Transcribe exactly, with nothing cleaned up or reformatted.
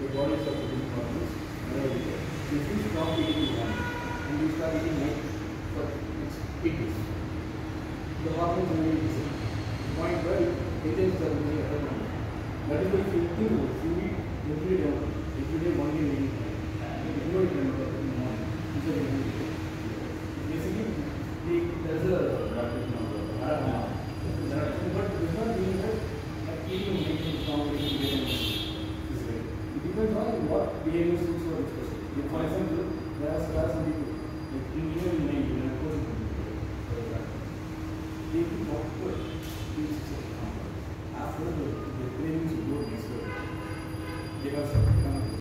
your body starts getting problems. If you stop eating one and you start eating like for eight days, the hormones will be the same. The point where it is the other one. That is why if you think about it, you eat every day, every day one day eating. If you know it in the morning, basically there's a but it's not mean that eating makes you strong, eating makes you this way. It depends on what behavior suits your person. For example, there are, there are some people, like in even in India, in a course, they do proper things after the, the cravings will go next day. They have